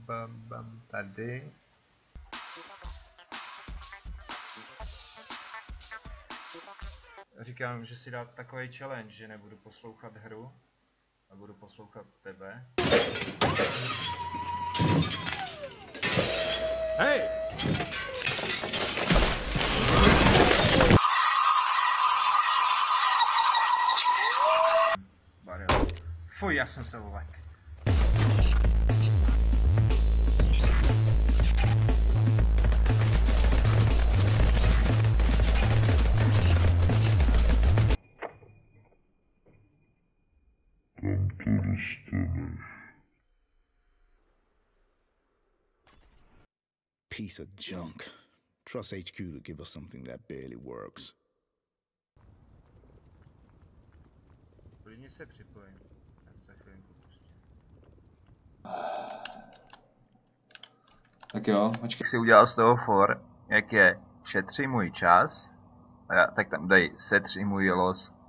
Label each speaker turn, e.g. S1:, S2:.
S1: Tady. Říkám, že si dát takový challenge, že nebudu poslouchat hru a budu poslouchat tebe. Hej! Barel. Fuj, já jsem se vlek.
S2: Piece of junk. Trust HQ to give us something that barely works.
S1: Klidně se připojím. Za chvilinku pustím.
S3: Tak jo, počkej.
S1: Si udělal z toho for, jak je šetří můj čas, tak tam dej setří můj los.